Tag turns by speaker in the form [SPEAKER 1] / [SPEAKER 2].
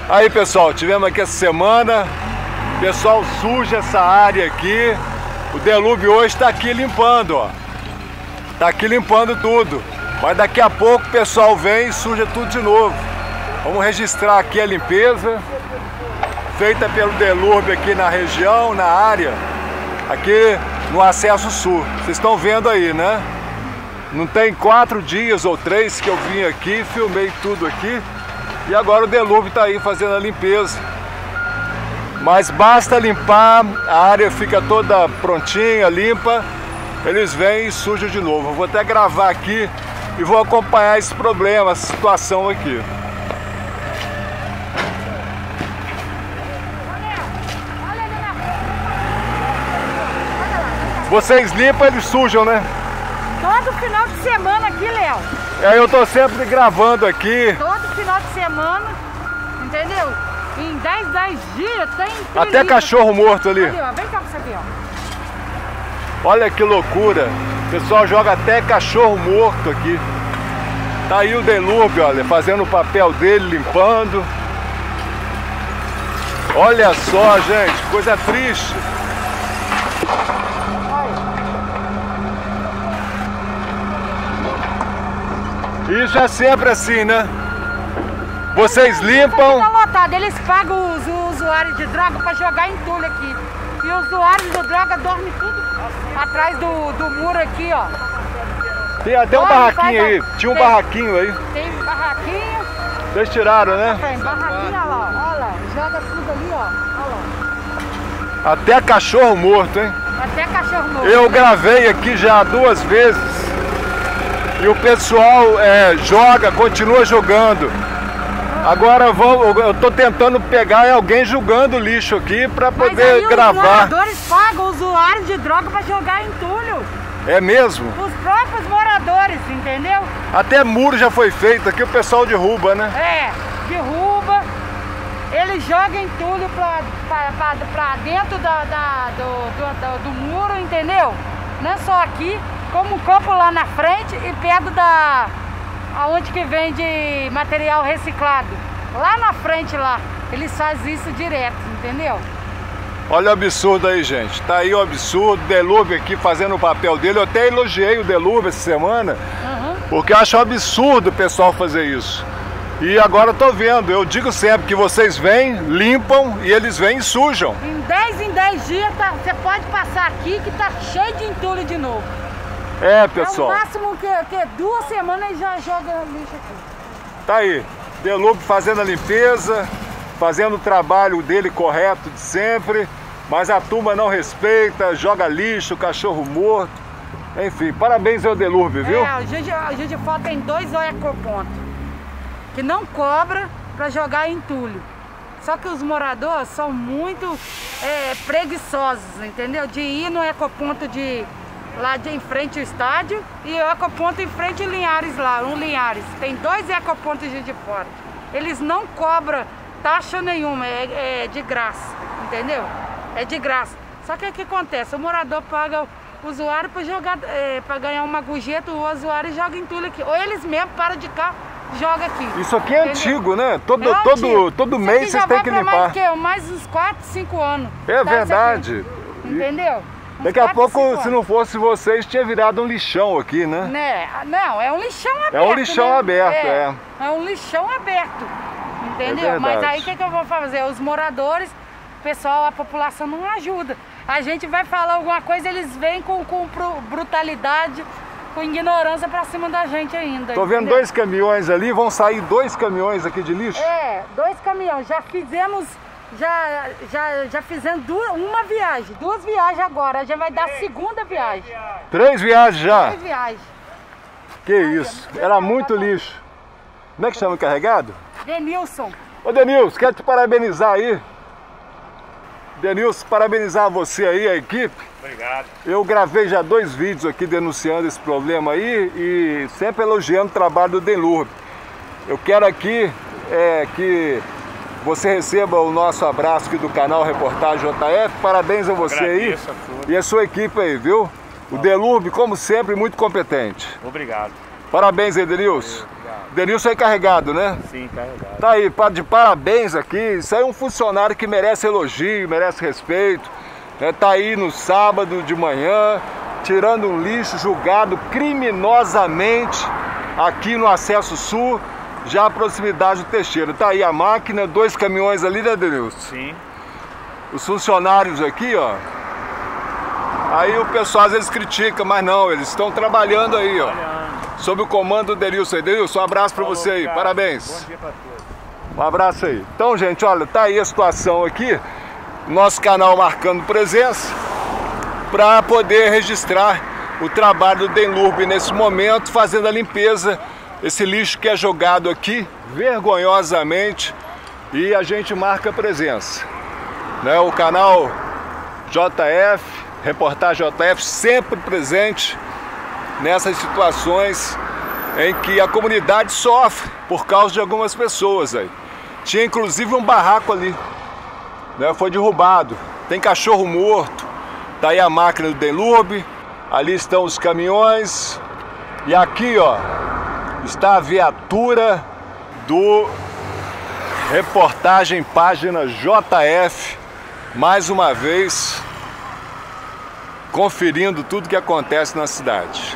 [SPEAKER 1] Aí pessoal, tivemos aqui essa semana, o pessoal suja essa área aqui. O Delúbio hoje está aqui limpando, ó. Tá aqui limpando tudo. Mas daqui a pouco o pessoal vem e suja tudo de novo. Vamos registrar aqui a limpeza feita pelo Delúbio aqui na região, na área, aqui no acesso sul. Vocês estão vendo aí, né? Não tem 4 dias ou 3 que eu vim aqui, filmei tudo aqui. E agora o Delúbio está aí fazendo a limpeza. Mas basta limpar, a área fica toda prontinha, limpa. Eles vêm e sujam de novo. Eu vou até gravar aqui e vou acompanhar esse problema, essa situação aqui. Vocês limpam, eles sujam, né?
[SPEAKER 2] Todo final de semana aqui, Léo.
[SPEAKER 1] Eu tô sempre gravando aqui.
[SPEAKER 2] Todo final de semana, entendeu? Em 10 dias tem...
[SPEAKER 1] Até cachorro morto ali.
[SPEAKER 2] Ali, ó, vem cá pra você ver, ó.
[SPEAKER 1] Olha que loucura. O pessoal joga até cachorro morto aqui. Tá aí o Delúbio, olha, fazendo o papel dele, limpando. Olha só, gente, coisa triste. Isso é sempre assim, né? Vocês limpam...
[SPEAKER 2] Tá lotado, eles pagam os usuários de droga para jogar entulho aqui. E os usuários de droga dormem tudo atrás do muro aqui, ó.
[SPEAKER 1] Tem até um barraquinho aí, tinha um barraquinho aí.
[SPEAKER 2] Tem barraquinho.
[SPEAKER 1] Vocês tiraram, né?
[SPEAKER 2] Tem barraquinho, olha lá, olha lá, joga tudo ali, ó. Olha lá.
[SPEAKER 1] Até cachorro morto, hein?
[SPEAKER 2] Até cachorro morto.
[SPEAKER 1] Eu gravei aqui já 2 vezes. E o pessoal joga, continua jogando. Agora eu tô tentando pegar alguém jogando lixo aqui para poder gravar. Os
[SPEAKER 2] moradores pagam os usuários de droga para jogar entulho.
[SPEAKER 1] É mesmo?
[SPEAKER 2] Os próprios moradores, entendeu?
[SPEAKER 1] Até muro já foi feito aqui, o pessoal derruba, né?
[SPEAKER 2] Derruba. Eles jogam entulho pra dentro do muro, entendeu? Não é só aqui, como um copo lá na frente e perto aonde que vende material reciclado. Lá na frente lá, eles fazem isso direto, entendeu?
[SPEAKER 1] Olha o absurdo aí, gente. Tá aí o absurdo, Delúbio aqui fazendo o papel dele. Eu até elogiei o Delúbio essa semana, porque eu acho um absurdo o pessoal fazer isso. E agora eu tô vendo, eu digo sempre que vocês vêm, limpam e eles vêm e sujam.
[SPEAKER 2] Em 10 dias você pode passar aqui que tá cheio de entulho de novo.
[SPEAKER 1] Pessoal.
[SPEAKER 2] É o máximo que 2 semanas e já joga lixo aqui.
[SPEAKER 1] Tá aí, Delúbio fazendo a limpeza, fazendo o trabalho dele correto de sempre, mas a turma não respeita, joga lixo, cachorro morto. Enfim, parabéns ao Delúbio, viu?
[SPEAKER 2] A Juiz de Fora tem 2 ecopontos que não cobra para jogar entulho. Só que os moradores são muito preguiçosos, entendeu? De ir no ecoponto lá em frente ao estádio e o ecoponto em frente ao Linhares lá, Linhares. Tem 2 ecopontos de Fora. Eles não cobram taxa nenhuma, é de graça, entendeu? É de graça. Só que o que acontece? O morador paga o usuário para jogar, para ganhar uma gorjeta, o usuário joga entulho aqui. Ou eles mesmo param de carro, joga aqui.
[SPEAKER 1] Isso aqui é antigo, né? Todo mês vocês têm que limpar.
[SPEAKER 2] Mais uns 4, 5 anos.
[SPEAKER 1] É verdade.
[SPEAKER 2] Entendeu?
[SPEAKER 1] Daqui a pouco, se não fosse vocês, tinha virado um lixão aqui, né?
[SPEAKER 2] Não, é um lixão aberto.
[SPEAKER 1] É um lixão aberto,
[SPEAKER 2] É um lixão aberto, entendeu? Mas aí o que eu vou fazer? Os moradores, o pessoal, a população não ajuda. A gente vai falar alguma coisa, eles vêm com brutalidade, com ignorância pra cima da gente ainda.
[SPEAKER 1] Tô vendo 2 caminhões ali, vão sair 2 caminhões aqui de lixo?
[SPEAKER 2] 2 caminhões. Já fizemos... Já fizemos 2 viagens agora, já vai dar a 2ª viagem.
[SPEAKER 1] 3 viagens já?
[SPEAKER 2] 3 viagens.
[SPEAKER 1] Que isso, era muito lixo. Como é que chama o encarregado?
[SPEAKER 2] Denilson.
[SPEAKER 1] Ô Denilson, quero te parabenizar aí. Denilson, parabenizar você aí, a equipe.
[SPEAKER 3] Obrigado.
[SPEAKER 1] Eu gravei já 2 vídeos aqui denunciando esse problema aí e sempre elogiando o trabalho do Delúbio. Eu quero aqui que você receba o nosso abraço aqui do canal Reportagem JF. Parabéns a você aí e a sua equipe aí, viu? O Delúbio, como sempre, muito competente.
[SPEAKER 3] Obrigado.
[SPEAKER 1] Parabéns, Edenilson.
[SPEAKER 3] Obrigado.
[SPEAKER 1] Denilson é encarregado, né?
[SPEAKER 3] Sim, encarregado.
[SPEAKER 1] Tá aí, de parabéns aqui. Isso aí é um funcionário que merece elogio, merece respeito. Tá aí no sábado de manhã, tirando um lixo julgado criminosamente aqui no acesso sul, já à proximidade do Teixeira. Tá aí a máquina, 2 caminhões ali, né, Denilson?
[SPEAKER 3] Sim.
[SPEAKER 1] Os funcionários aqui, ó. Aí o pessoal às vezes critica, mas não, eles estão trabalhando aí, ó. Sob o comando do Denilson. Denilson, um abraço pra você aí, parabéns.
[SPEAKER 3] Bom dia pra todos.
[SPEAKER 1] Um abraço aí. Então, gente, olha, tá aí a situação aqui. Nosso canal marcando presença para poder registrar o trabalho do Denlurb nesse momento, fazendo a limpeza, esse lixo que é jogado aqui vergonhosamente, e a gente marca presença, né? O canal JF, reportagem JF, sempre presente nessas situações em que a comunidade sofre por causa de algumas pessoas aí. Tinha inclusive um barraco ali, né? Foi derrubado, tem cachorro morto. Tá aí a máquina do Denlurb, ali estão os caminhões, e aqui, ó, está a viatura do reportagem página JF, mais uma vez conferindo tudo que acontece na cidade.